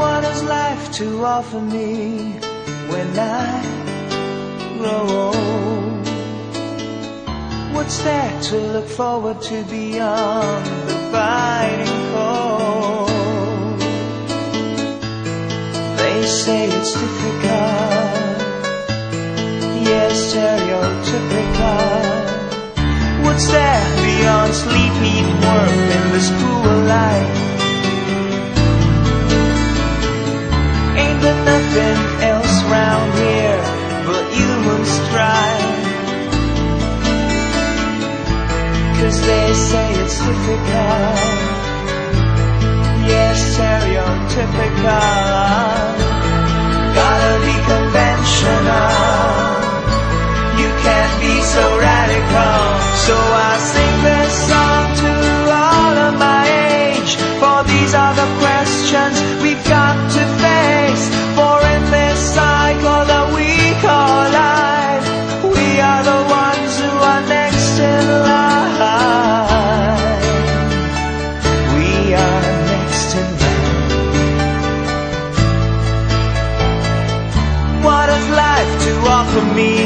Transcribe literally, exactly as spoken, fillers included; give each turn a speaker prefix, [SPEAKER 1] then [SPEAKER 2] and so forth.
[SPEAKER 1] What has life to offer me when I grow old? What's there to look forward to beyond the biting cold? They say it's difficult, yes, stereotypical. What's there beyond sleep, eat, work in this cruel life? Ain't there nothing else round here but human strife? 'Cause they say it's difficult, yes, stereotypical. Gotta be conventional, you can't be so radical. So I sing this song to all of my age, for these are the questions we've got to face. For in this cycle that we call life, we are the ones who are next in line. We are next in line. What has life to offer me